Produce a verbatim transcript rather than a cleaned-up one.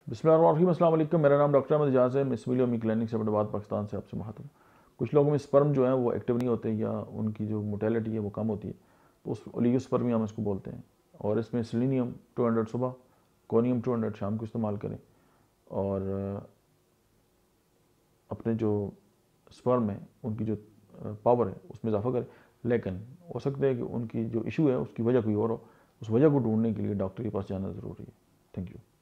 बिस्मिल्लाहिर्रहमानिर्रहीम, अस्सलाम वालेकुम। मेरा नाम डॉक्टर अहमद एजाज है। मैं सिमिलिया क्लिनिक से अहमदाबाद पाकिस्तान से आपसे मुखातब। कुछ लोगों में स्पर्म जो है वो एक्टिव नहीं होते या उनकी जो मोटेलिटी है वो कम होती है, तो उस ओलिगोस्पर्मिया हम इसको बोलते हैं। और इसमें सेलेनियम टू हंड्रेड सुबह, कोनियम टू हंड्रेड शाम को इस्तेमाल करें और अपने जो स्पर्म है उनकी जो पावर है उसमें इजाफा करें। लेकिन हो सकता है कि उनकी जो इशू है उसकी वजह कोई और हो, उस वजह को ढूंढने के लिए डॉक्टर के पास जाना ज़रूरी है। Thank you.